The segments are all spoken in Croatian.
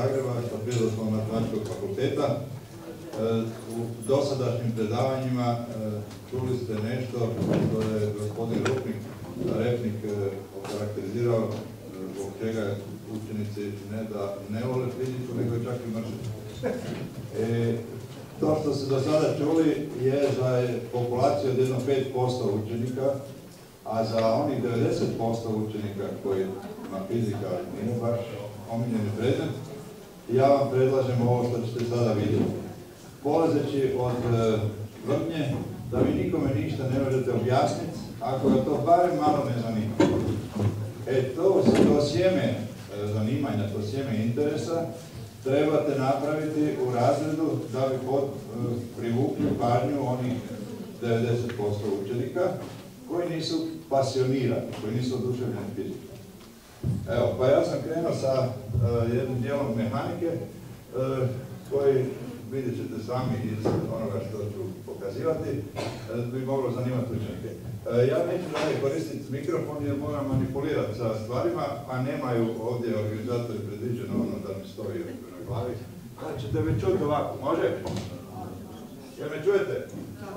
Zagreba sa Prirodoslovno-matematičkog fakulteta. U dosadašnjim predavanjima čuli ste nešto što je gospodin Repnik okarakterizirao zbog čega učenici ne da ne vole fiziku, nego čak i mrže. To što ste do sada čuli je za populaciju od jedno 5% učenika, a za onih 90% učenika kojima fizika nije baš omiljeni predmet, ja vam predlažem ovo što ćete sada vidjeti. Polazeći od tvrdnje da vi nikome ništa ne možete objasniti ako ga to barem malo ne zanima. To sjeme zanimanja, to sjeme interesa trebate napraviti u razredu da bi privukli pažnju onih 90% učenika koji nisu pasionirani, koji nisu oduševljeni fizikom. Evo, pa ja sam krenuo sa jednim dijelom mehanike koji vidjet ćete sami iz onoga što ću pokazivati, bi moglo zanimati učenike. Ja neću dalje koristiti mikrofon jer moram manipulirati sa stvarima, a nemaju ovdje organizatori predviđeno ono da mi stoji na glavi. Ali ćete me čuti ovako, može? Jel me čujete?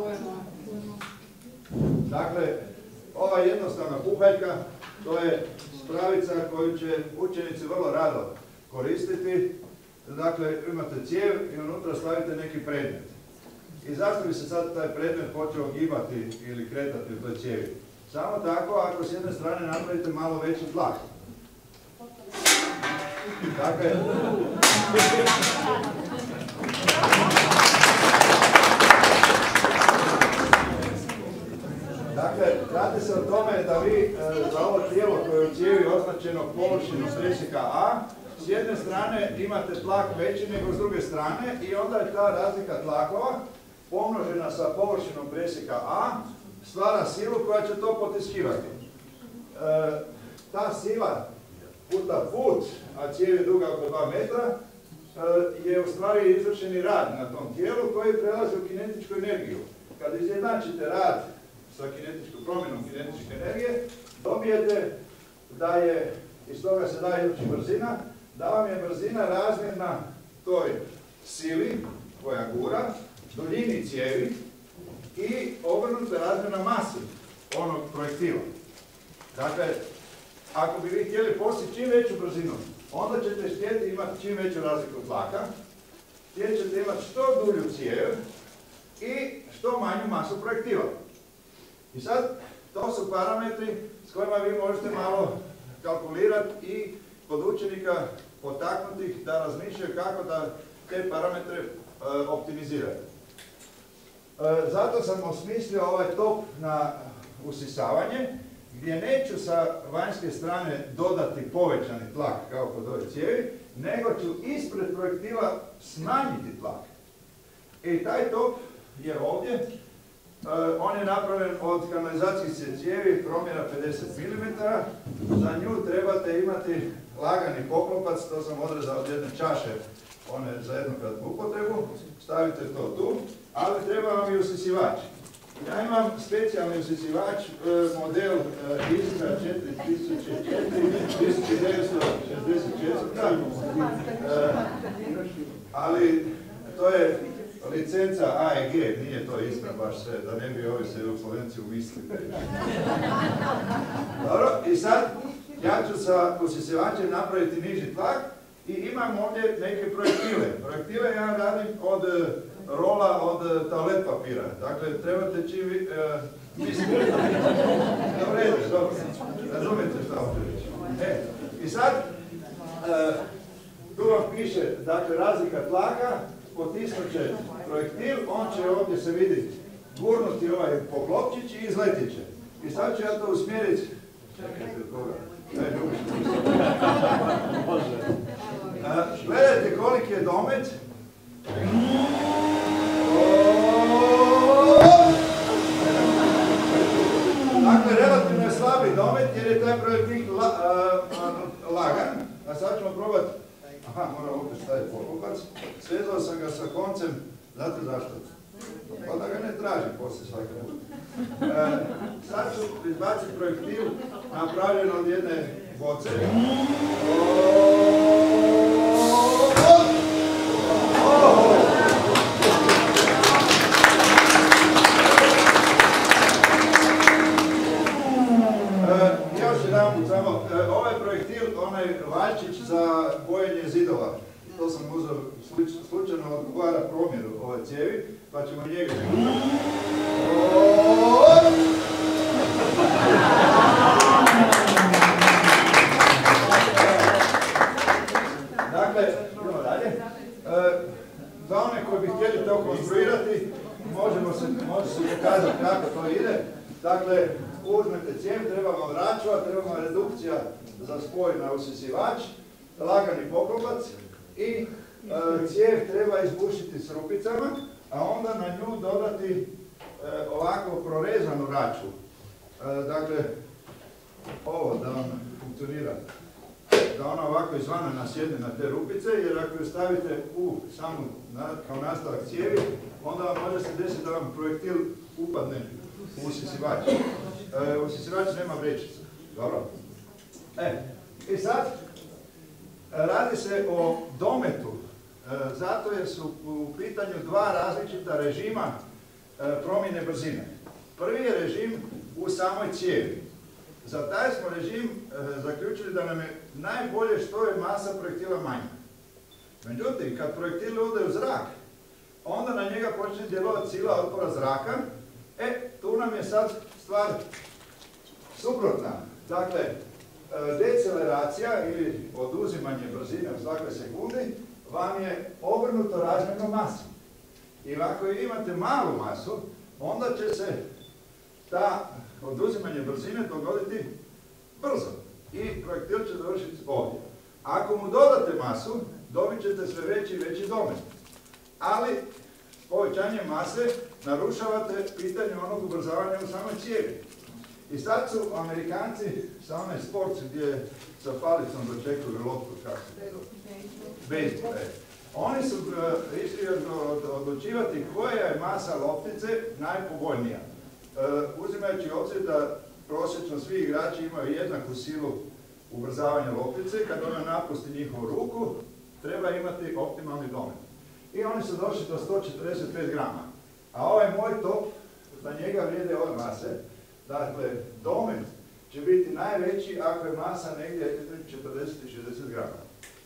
Dakle, ova jednostavna puhaljka, to je spravica koju će učenici vrlo rado koristiti. Dakle, imate cijev i unutra stavite neki predmet. I zašto bi se sad taj predmet počeo gibati ili kretati u toj cijevi? Samo tako ako s jedne strane napravite malo veći tlak. Dakle, radi se o tome da vi za ovo tijelo koje je u cijevi označeno površinom presjeka A, s jedne strane imate tlak veći nego s druge strane i onda je ta razlika tlakova pomnožena sa površinom presjeka A stvara silu koja će to potiskivati. Ta sila puta put, a cijev je duga oko 2 metra, je u stvari izvršeni rad na tom tijelu koji prelazi u kinetičku energiju. Kad izjednačite rad sa promjenom kinetičke energije, dobijete da je, iz toga se daje izvući brzina, da vam je brzina razmjerna toj sili koja gura, duljini cijevi i obrnuto razmjerna masi onog projektila. Dakle, ako bi vi htjeli postići čim veću brzinu, onda ćete htjeti imati čim veću razliku tlaka, htjeti ćete imati što dulju cijev i što manju masu projektila. I sad, to su parametri s kojima vi možete malo kalkulirati i kod učenika potaknuti ih da razmišljaju kako da te parametre optimiziraju. Zato sam osmislio ovaj top na usisavanje, gdje neću sa vanjske strane dodati povećani tlak kao kod ove cijevi, nego ću ispred projektila smanjiti tlak. I taj top je ovdje. On je napravljen od kanalizacijske cijevi promjera 50 mm. Za nju trebate imati lagani poklopac, to sam odrezao od jedne čaše, one za jednokratnu upotrebu. Stavite to tu, ali treba vam i usisivač. Ja imam specijalni usisivač, model Iskra 1964, ali to je licenca AEG, nije to Iskra baš sve, da ne bi ovi se Slovenci umislili. Dobro, i sad ja ću sa usisivačem napraviti niži tlak i imam ovdje neke projektile. Projektile ja radim od rola od toalet papira. Dakle, trebate čim vi... Dobro, razumijete šta hoću reći. I sad, tu vam piše, dakle, razlika tlaka, potisnut će projektil, on će ovdje se vidi gurnuti ovaj poklopčić i izletit će. I sad ću ja to usmjeriti... Čekajte od koga? Gledajte koliki je domet. Dakle, relativno je slabi domet jer je taj projektil lagan. A sad ćemo probati... Aha, moram opet staviti poklopac. Svezao sam ga sa koncem. Znate zašto? Pa da ga ne traži poslije svake put. Sad ću izbaciti projektil napravljen od jedne boce. jedan, samo, ovaj projektil, onaj valjčić za bojenje zidova. To sam uzeo, slučajno odgovara promjeru ove cijevi, pa ćemo njega Dakle, idemo dalje. Za one koji bi htjeli to konstruirati, može se pokazati kako to ide. Dakle, uzmete cijev, treba vam račva, treba vam redukcija za spoj na usisivač, lagani poklopac i cijev treba izbušiti s rupicama, a onda na nju dodati ovako prorezanu račvu. Dakle, ovo da vam funkcionira, da ona ovako izvana nasjedne na te rupice, jer ako ju stavite u samu kao nastavak cijevi, onda vam može se desiti da vam projektil upadne u usisivač. Usisivač nema vrećicu. Dobro? I sad, radi se o dometu, zato jer su u pitanju dva različita režima promjene brzine. Prvi je režim u samoj cijevi. Za taj smo režim zaključili da nam je najbolje što je masa projektila manja. Međutim, kad projektil ode u zrak, onda na njega počne djelovati sila otpora zraka. Tu nam je sad stvar suprotna. Dakle, deceleracija ili oduzimanje brzine u svakoj sekundi vam je obrnuto razmjerno masu. I ako imate malu masu, onda će se ta oduzimanje brzine dogoditi brzo i projektil će završiti ovdje. Ako mu dodate masu, dobit ćete sve veći i veći domet. Ali s povećanjem mase narušavate pitanje onog ubrzavanja u samoj cijevi. I sad su Amerikanci sa onaj sport gdje sa palicom dočekuju loptu, kako se bejzbol. Oni su išli odlučivati koja je masa loptice najpovoljnija. Uzimajući obzir da prosječno svi igrači imaju jednaku silu ubrzavanja loptice, kad ona napusti njihovu ruku, treba imati optimalni domet. I oni su došli do 145 grama. A ovaj moj top, za njega vrijede ove mase. Dakle, domet će biti najveći ako je masa negdje 40 i 60 grama.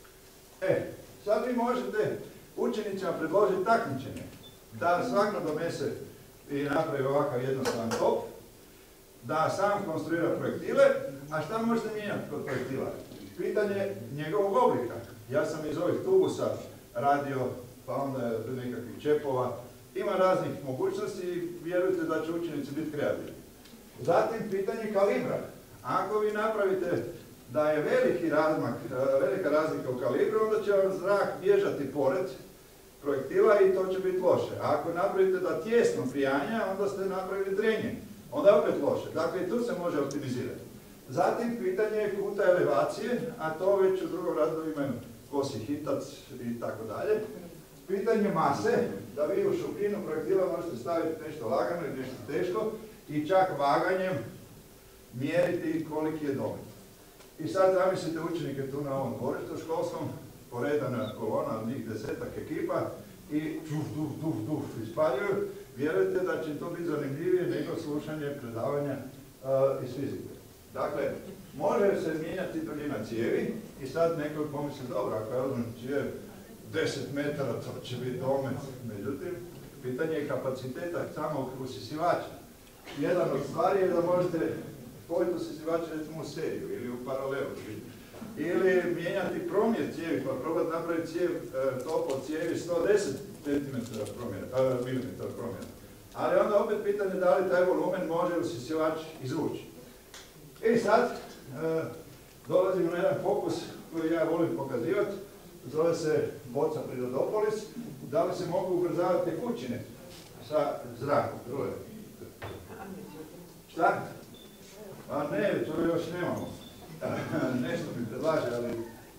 Sad vi možete učenicima predložiti takmičenje. Da svako donese i napravi ovakav jednostavan top, da sam konstruira projektile, a šta možete mijenjati kod projektila? Pitanje njegovog oblika. Ja sam iz ovih tubusa radio, pa onda nekakvih čepova. Ima raznih mogućnosti i vjerujte da će učenici biti kreativni. Zatim pitanje kalibra. Ako vi napravite da je velika razlika u kalibru, onda će vam zrak bježati pored projektila i to će biti loše. A ako napravite da tijesno prijanja, onda ste napravili trenje. Onda je opet loše. Dakle, i tu se može optimizirati. Zatim pitanje je kuta elevacije, a to već u drugom razredu imaju kosi hitac i tako dalje. Pitanje mase, da vi u šupljinu projektila možete staviti nešto lagano i nešto teško i čak vaganjem mjeriti koliki je domet. I sad zamislite učenike tu na ovom dvorištu školskom, poredana kolona od njih 10-ak ekipa i duf ispaljuju. Vjerujte da će to biti zanimljivije nego slušanje predavanja iz fizike. Dakle, može se mijenjati duljina cijevi i sad neko pomisli, dobro, ako ja uzmem cijev 10 metara, to će biti domet. Međutim, pitanje je kapaciteta samog usisivača. Jedan od stvari je da možete spojiti usisivače recimo u seriju ili u paralelu. Ili mijenjati promjer cijevi, pa probati napraviti cijev, top od cijevi 110 cm promjera. Ali onda opet pitanje da li taj volumen može usisivač izvući. I sad dolazimo na jedan fokus koji ja volim pokazivati. Zove se boca Prirodopolis. Da li se mogu ubrzavati tekućine sa zrakom? Šta? A ne, to još nemamo. Nešto mi predlaže, ali...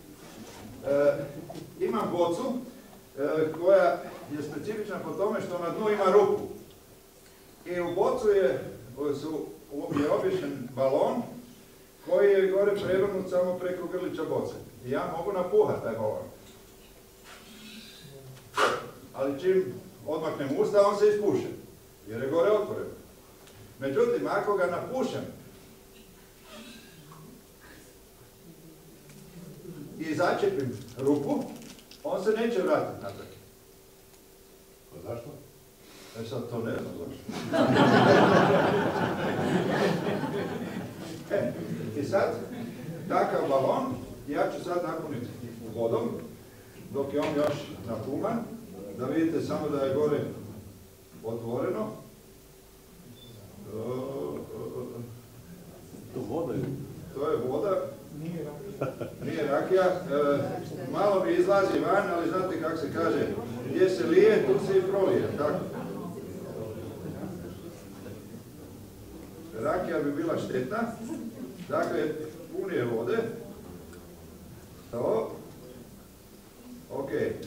Imam bocu koja je specifična po tome što na dnu ima rupu. I u bocu je obješen balon koji je gore prevrnut samo preko grlića boce. I ja mogu napuhati taj balon. Ali čim odmaknem usta, on se ispuše, jer je gore otvoren. Međutim, ako ga napušem, i začepim rupu, on se neće vratiti natrag. Zašto? Sad to ne znam zašto. I sad, takav balon, ja ću sad napuniti vodom, dok je on još napuman, da vidite samo da je gore otvoreno. To je voda. Nije rakija. Malo mi izlazi van, ali znate kako se kaže, gdje se lije, tu se i prolije. Tako. Rakija bi bila štetna. Dakle, punije vode. To. Ok.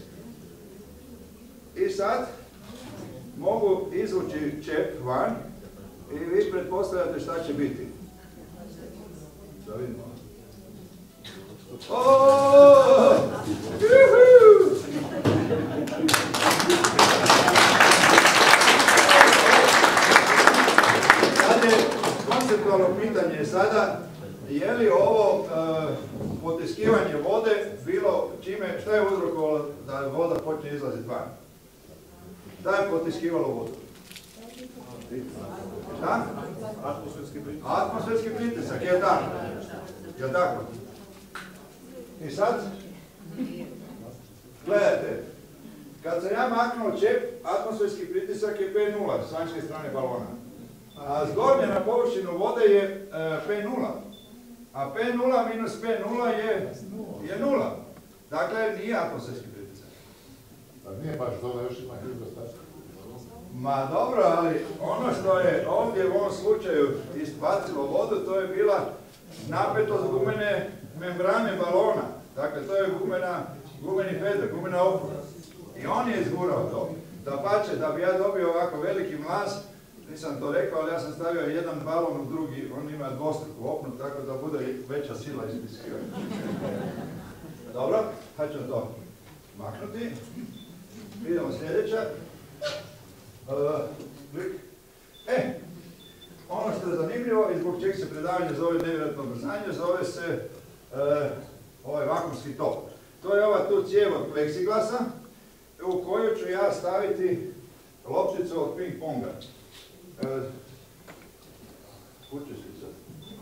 I sad mogu izvući čep van i vi pretpostavljate šta će biti. Da vidimo. Sad je konceptualno pitanje sada, je li ovo potiskivanje vode bilo čime, šta je uzrokovalo da voda počne izlaziti van? Šta je potiskivalo vodu? Šta? Atmosferski pritisak, je tako? Je tako? I sad, gledajte, kad sam ja maknuo čep, atmosferski pritisak je P0 s vanjske strane balona. A zgornje na površinu vode je P0. A P0 minus P0 je 0. Dakle, nije atmosferski pritisak. Pa nije baš dole, još ima hidrostatika. Ma dobro, ali ono što je ovdje u ovom slučaju izbacilo vodu, to je bila napetost gumene membrane balona. Dakle, to je gumeni pedal, gumena opora. I on je izgurao to. Dapače, da bi ja dobio ovako veliki mlaz, nisam to rekao, ali ja sam stavio jedan balon u drugi, on ima dvostruku opnu, tako da bude veća sila ispiskivanja. Dobro, sad ću to maknuti. Idemo sljedeća. Ono što je zanimljivo i zbog čeg se predavanje zove nevjerojatno brzanje, zove se ovaj vakuumski top. To je ova tu cijev od pleksiglasa u koju ću ja staviti lopticu od ping ponga. Kućeš li sad?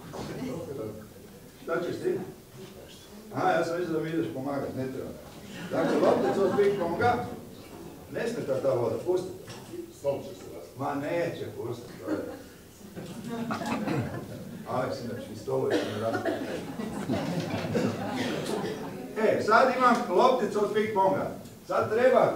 Šta ćeš ti? Ja sam mislio da mi ideš pomagati, ne treba. Dakle, lopticu od ping ponga, ne smeta ta voda, pusti. Stol će se rasti. Ma neće pustiti, to je. Aleksinački stolovi se ne rasti. Sad imam lopticu od ping ponga. Sad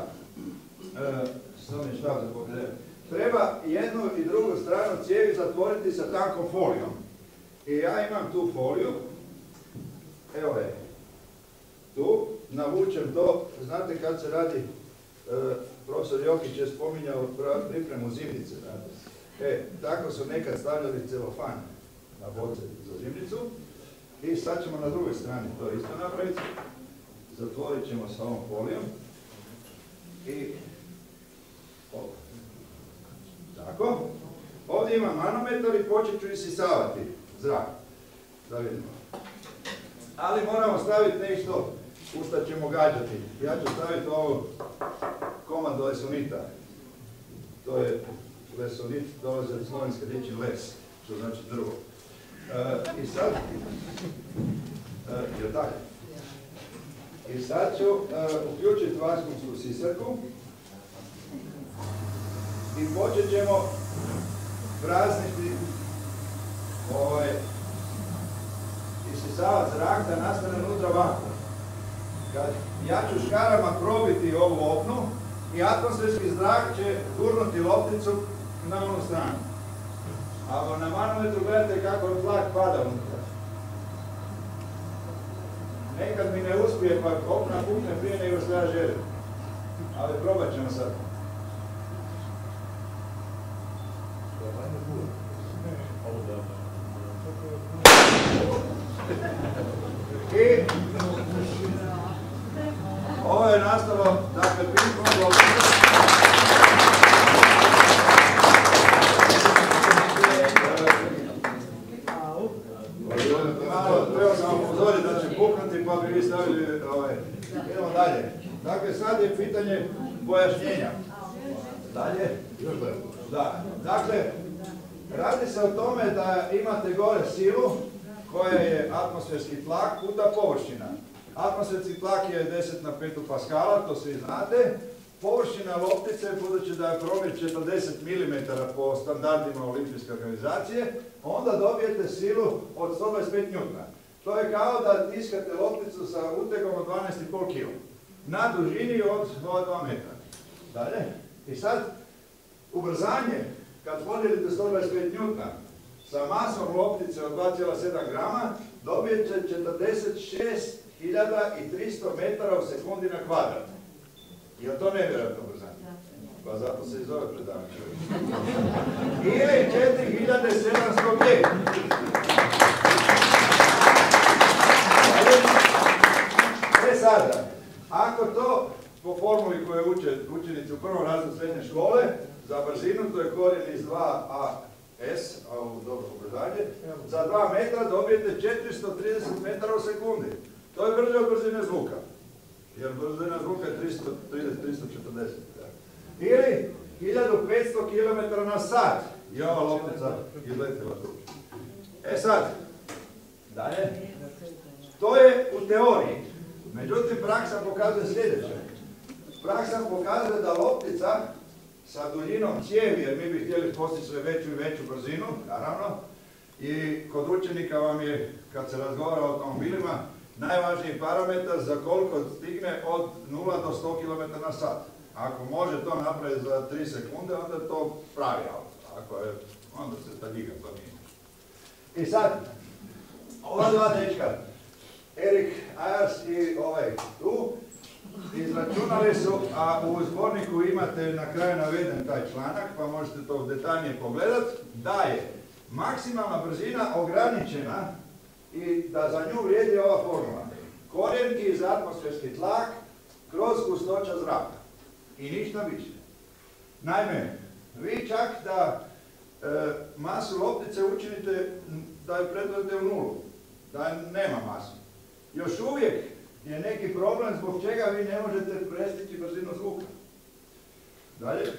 treba jednu i drugu stranu cijevi zatvoriti sa tankom folijom. I ja imam tu foliju. Evo je. Tu navučem to. Znate kad se radi, profesor Jokić je spominjao pripremu zimnice. Tako su nekad stavljali celofan na boce za zimnicu. I sad ćemo na drugoj strani to isto napraviti. Zatvorit ćemo sa ovom folijom. I tako. Ovdje imam manometar i počet ću isisavati zrak. Da vidimo. Ali moramo staviti nešto u što ćemo gađati. Ja ću staviti ovo komad lesonita. To je lesonit, dolazi od slovenske riječi les, što znači drvo. I sad, je tako. I sad ću uključiti vakuumsku sisarku i počet ćemo prazniti isisavati zrak da nastane unutra vakuum. Ja ću škarama probiti ovu opnu i atmosferski zrak će gurnuti lopticu na onu stranu. A na manometru gledajte kako tlak pada unutra. Nekad mi ne uspije pa opna pukne prije nego što ja želim. Ali probat ćemo sad. I ovo je nastalo, dakle, ping-pong loptica. Malo, treba sam vam upozoriti da će puknuti pa bi vi stavili idemo dalje. Dakle, sad je pitanje pojašnjenja. Dalje. Da. Dakle, radi se o tome da imate gore silu koja je atmosferski tlak puta površina. Atmosferski tlak je 10 na 5 paskala, to svi znate. Površina loptice, budući da je promjer 40 mm po standardima olimpijske organizacije, onda dobijete silu od 125 njutna. To je kao da tiskate lopticu sa utegom od 12,5 kg. Na dužini od 2 metra. Dalje. I sad, ubrzanje, kad podijelite 125 njutna sa masom loptice od 2,7 grama, dobijete 46.300 metara u sekundi na kvadrat. Je to nevjerojatno ubrzanje? Pa zato se i zove predavanje. Ili 4.700 G. Sada, ako to po formuli koju uče učenici u prvom razredu srednje škole, za brzinu to je korijen iz 2AS, a u dobro ubrzanje, za 2 metra dobijete 430 metara u sekundi. To je brže od brzine zvuka. Jer brzina zvuka je 330-340. Ili 1500 km na sat. I ova loptica izletila tu. Sad, dalje. To je u teoriji. Međutim, praksa pokazuje sljedeće. Praksa pokazuje da loptica sa duljinom cijevi, jer mi bi htjeli postići sve veću i veću brzinu, naravno, i kod učenika vam je, kad se razgovara o automobilima, najvažniji parametar za koliko stigne od 0 do 100 km na sat. Ako može to napraviti za 3 sekunde, onda je to pravi auto. Ako je, onda se ta giga to nije. I sad, ova dva dečka, Erik Ayers i ovaj tu, izračunali su, a u zborniku imate na kraju naveden taj članak, pa možete to detaljnije pogledati, da je maksimalna brzina ograničena i da za nju vrijedi ova formula. Korijen iz atmosferski tlak kroz gustoća zraka. I ništa više. Naime, vi čak da masu loptice učinite da je pretvorite u nulu, da nema masu. Još uvijek je neki problem zbog čega vi ne možete prestići brzinu zvuka. Dalje.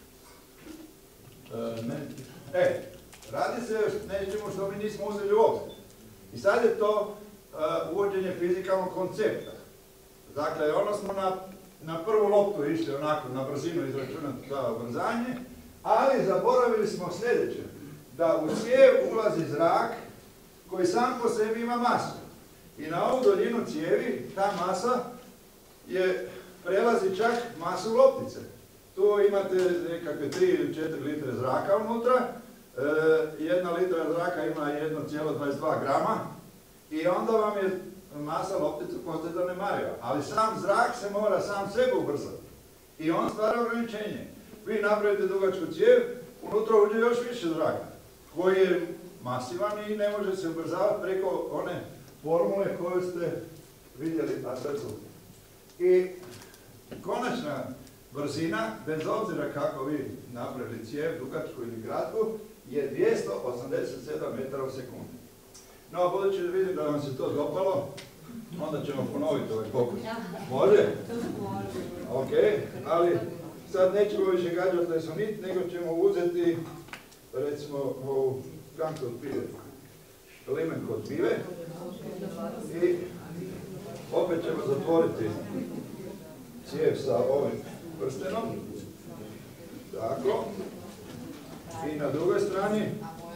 Radi se još nečemu što mi nismo uzeli u obzir. I sad je to uvođenje fizikalnog koncepta. Dakle, ono smo na prvu loptu išli onako na brzinu izračunati kao ubrzanje, ali zaboravili smo sljedeće. Da u cijev ulazi zrak koji sam po sebi ima masu. I na ovu duljinu cijevi ta masa prelazi čak masu loptice. Tu imate nekakve 3 ili 4 litre zraka unutra. 1 litra zraka ima 1,22 grama. I onda vam je masa loptice postaje zanemariva. Ali sam zrak se mora sam sebe ubrzati. I on stvara ograničenje. Vi napravite dugačku cijev, unutra uđe još više zraka, koji je masivan i ne može se ubrzavati preko one formule koju ste vidjeli na srcu. I konačna brzina, bez obzira kako vi napravili cijev, dugačku ili kratku, je 287 metara u sekundi. No, budući da vidim da vam se to dopalo, onda ćemo ponoviti ovaj pokus. Može? Ok, ali sad nećemo više gađati lesonit, nego ćemo uzeti, recimo, ovu kantu od pive, limen kod pive i opet ćemo zatvoriti cijev sa ovim prstenom. Tako. I na drugoj strani.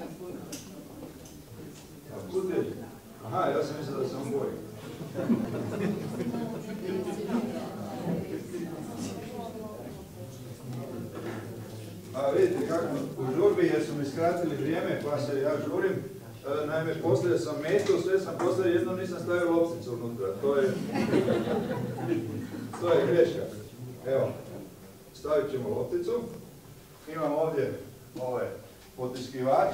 Aha, ja sam mislio da sam boji. A vidite kako u žurbi, jer su mi skratili vrijeme, pa se ja žurim. Naime, postavio sam metu, sve sam postavio, jednom nisam stavio lopticu unutra. To je greška. Evo, stavit ćemo lopticu. Imam ovdje ovaj potiskivač,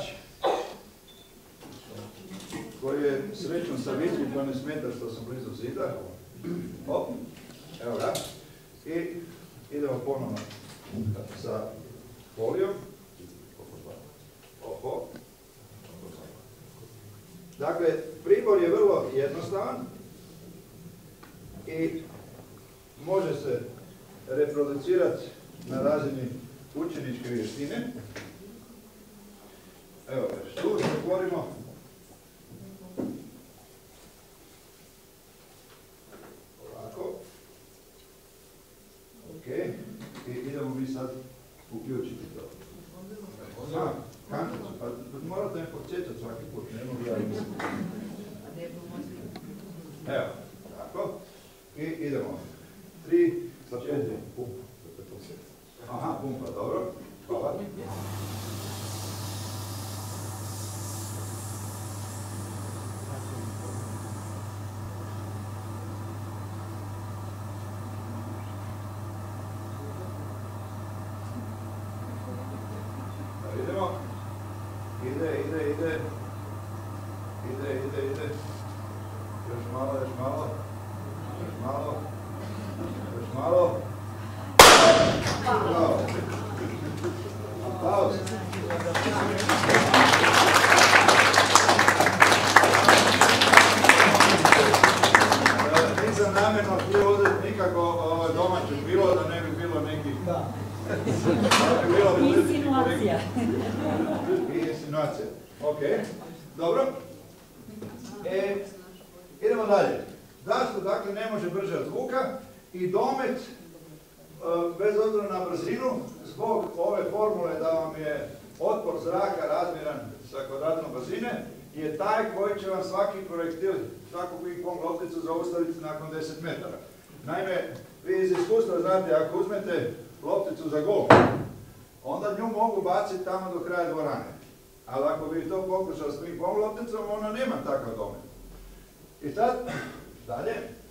koji je srećom sa vitkom, pa ne smeta što sam blizu zida. Hop, evo ga. I idemo ponovno sa folijom. Oho. Dakle, pribor je vrlo jednostavan. i može se reproducirati na razini učeničke vještine. Evo, štus otvorimo. Ovako. Ok. I idemo mi sad uključiti to. Kančicu, pa morate me podsjećati svaki put, ne mogu ja mislim. Evo, tako. I idemo. 3, 4. Aha, pumpa, dobro. Hvala. Idemo. Ide. Još malo. Bravo. Aplauz. Nisam namjerno htio uzeti nikako domaće bilo, da ne bi bilo nekih... Insinuacija. Insinuacija. Ok, dobro. Idemo dalje. Zašto dakle ne može brže od zvuka i domet, bez obzira na brzinu, zbog ove formule da vam je otpor zraka razmjeran sa kvadratom brzine, je taj koji će vam svaki projektil, svaku ping-pong lopticu zaustaviti nakon 10 metara. Naime, vi iz iskustva znate, ako uzmete lopticu za gol, onda nju mogu baciti tamo do kraja dvorane. Ali ako bi to pokušao s ping-pong lopticom, ona nema takav domet. I sad, dalje.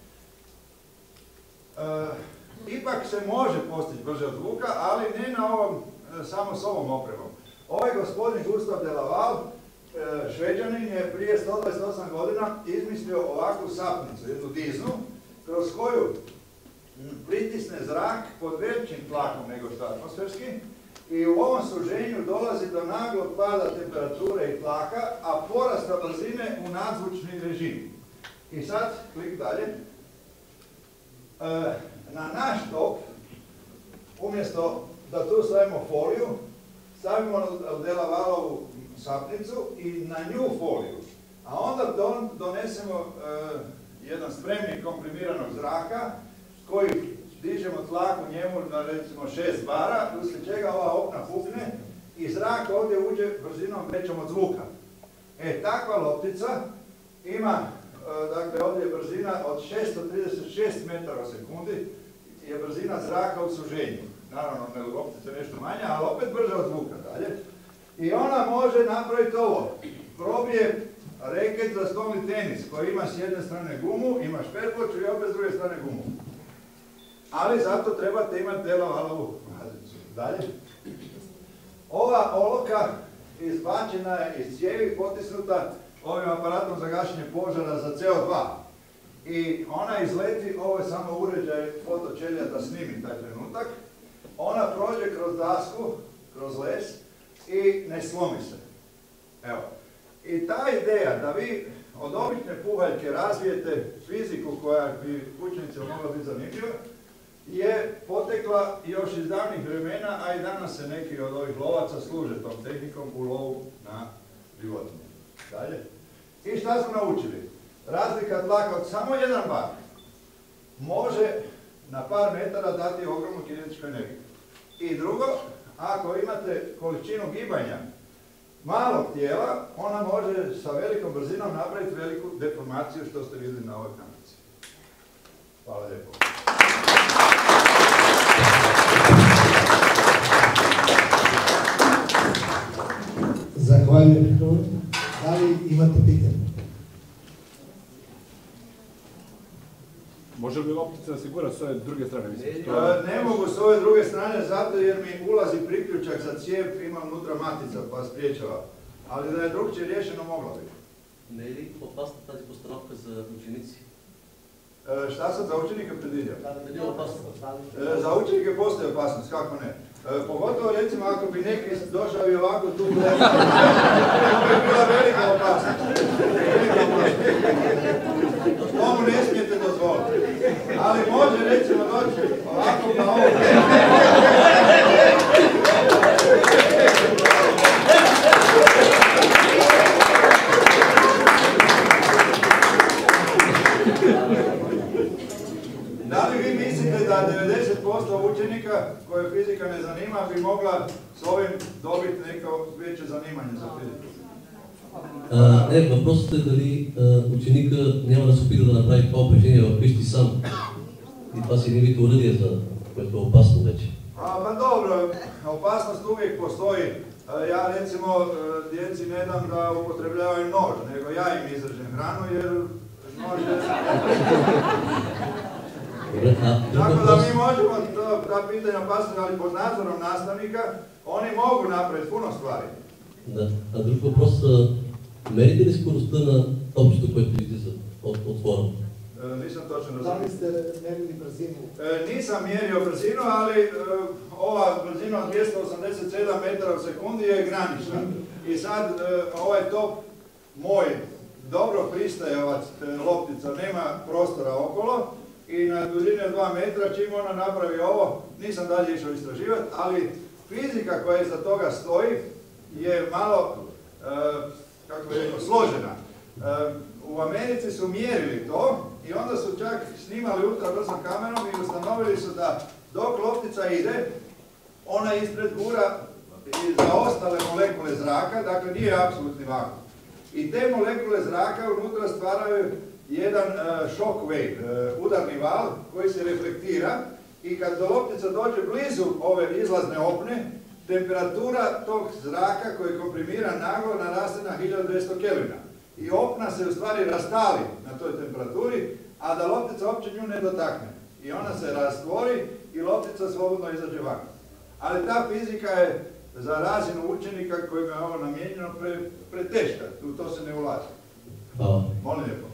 Ipak se može postići brže od zvuka, ali ne na ovom, samo s ovom opremom. Ovaj gospodin Gustav de Laval, Šveđanin, je prije 128 godina izmislio ovakvu sapnicu, jednu diznu, kroz koju pritisne zrak pod većim tlakom nego što atmosferski i u ovom suženju dolazi do naglog pada temperature i tlaka, a porasta brzine u nadzvučni režim. I sad, klik dalje. Na naš top, umjesto da tu stavimo foliju, stavimo de Lavalovu sapnicu i na nju foliju. A onda donesemo jedan spremnik komprimiranog zraka koji dižemo tlak u njemu na recimo 6 bara, uslijed čega ova opna pukne i zrak ovdje uđe brzinom većom od zvuka. Takva loptica ima, dakle ovdje je brzina od 636 metara u sekundi, je brzina zraka u suženju. Naravno, loptica je nešto manja, ali opet brže od zvuka dalje. I ona može napraviti ovo. Probije reket za stolni tenis koji ima s jedne strane gumu, ima šperploču i opet s druge strane gumu. Ali zato trebate imati de Lavalovu mazicu. Dalje. Ova oloka izbačena je iz cijevi, potisnuta ovim aparatom za gašenje požara za CO2. I ona izleti, ovo je samo uređaj fotočelija da snimi taj trenutak. Ona prođe kroz dasku, kroz les i ne slomi se. Evo. I ta ideja da vi od obične puhaljke razvijete fiziku koja bi učenicima mogla biti zanimljiva, je potekla još iz davnih vremena, a i danas se neki od ovih lovaca služe tom tehnikom u lovu na životinje. Dalje. I šta smo naučili? Razlika tlaka od samo 1 bar može na par metara dati ogromnu kinetičku energiju. I drugo, ako imate količinu gibanja malog tijela, ona može sa velikom brzinom napraviti veliku deformaciju što ste vidjeli na ovoj kamerici. Hvala lijepo. Zahvaljujem. Da li imate pitanje? Može li loptica osigurati s ove druge strane? Ne mogu s ove druge strane zato jer mi ulazi priključak za cijev, imam unutra matica pa spriječava. Ali da je drugčije riješeno, mogla bi. Не е ли опасна тази постановка за ученици? Šta sam za učenike predvidio? Не е опасна. Za učenike postoji opasnost, kako ne? Pogotovo recimo ako bi neki došao i ovako tu bi bila velika opasnost. To mu ne smijete dozvoliti. na ovo. Da li vi mislite da 90% učenika koje fizika ne zanima bi mogla s ovim dobiti neko veće zanimanje za fiziku? Въпросът е дали ученика няма да се опита да направи това упражнение вкъщи сам. И това си един вид оръдие, което е опасно вече. Pa dobro, opasnost uvijek postoji. Ja recimo djeci ne dam da upotrebljavaju nož, nego ja im izržem hranu jer nož je... Tako da mi možemo ta pitanja pasati, ali pod nadzorom nastavnika oni mogu napraviti puno stvari. Да. А друг въпрос, мерите ли скоростта на топчето, което излиза от форум? Nisam točno Da li razumio. ste merili brzinu? Nisam mjerio brzinu, ali ova brzina od 287 metara u sekundi je granična. I sad ovaj top moj dobro pristaje, ova loptica, nema prostora okolo i na dužini 2 metra čim ona napravi ovo, nisam dalje išao istraživati, ali fizika koja iza toga stoji je malo, kako bih rekao, složena. U Americi su mjerili to i onda su čak snimali ultrabrzom kamerom i ustanovili su da dok loptica ide, ona ispred gura i za ostale molekule zraka, dakle nije apsolutni vakuum. I te molekule zraka unutra stvaraju jedan shock wave, udarni val koji se reflektira i kad loptica dođe blizu ove izlazne opne, temperatura tog zraka koji komprimira naglo naraste na 1200 kelvina. I opna se u stvari rastali na toj temperaturi, a da loptica uopće nju ne dotakne. I ona se rastvori i loptica slobodno izađe van. Ali ta fizika je za razinu učenika kojima je ovo namijenjeno preteška. To se ne ulazi. Hvala. Molim lijepo.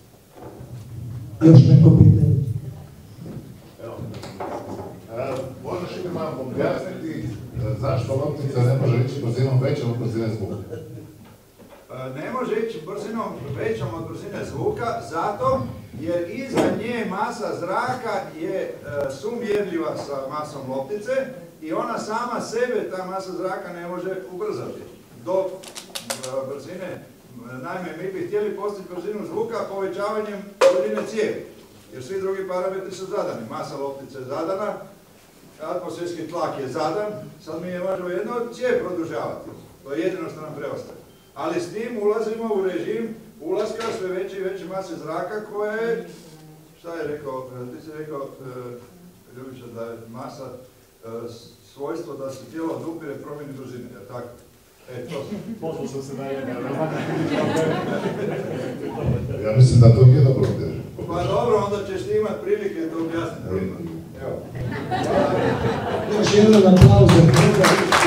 Još neko pitanje? Evo. Možeš li malo objasniti zašto loptica ne može ići brzinom većom od brzine zvuka? Ne može ići brzinom većom od brzine zvuka, zato jer iza nje masa zraka je sumjerljiva sa masom loptice i ona sama sebe, ta masa zraka, ne može ubrzati do brzine. Naime, mi bi htjeli postići brzinu zvuka povećavanjem duljine cijevi, jer svi drugi parametri su zadani. Masa loptice je zadana, atmosferski tlak je zadan, sad mi je možemo jedno cijev produžavati. To je jedino što nam preostaje. Ali s tim ulazimo u režim ulaska sve veće i veće mase zraka koje je, šta je rekao, ti si rekao, Ljubiša, da je masa svojstvo da se tijelo odupire promjeni brzine, je tako? To Poslao sam se na Ja mislim da to nije dobro objašnjeno. Pa dobro, onda ćeš ti imati prilike to objasniti. Evo. Još jedan aplauz za koga.